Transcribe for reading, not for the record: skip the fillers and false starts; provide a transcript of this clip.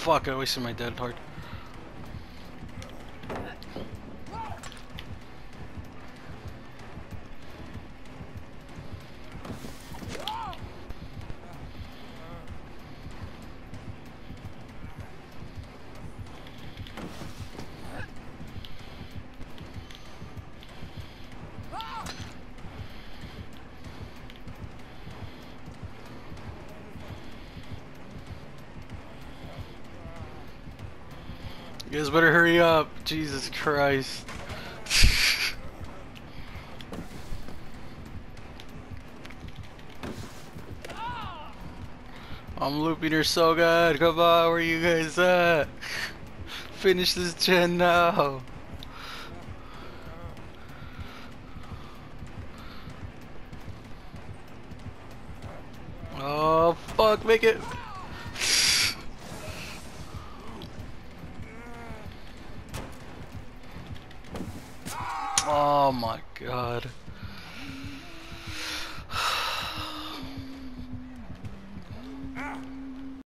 fuck, I wasted my dead hard. You guys better hurry up. Jesus Christ. I'm looping her so good. Come on, where you guys at? Finish this gen now. Oh fuck, make it. Oh my god.